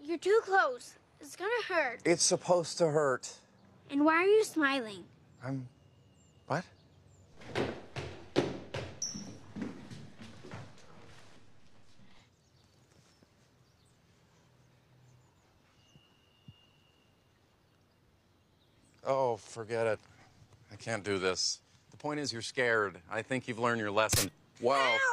You're too close. It's gonna hurt. It's supposed to hurt. And why are you smiling? What? Oh, forget it. I can't do this. The point is you're scared. I think you've learned your lesson. Wow.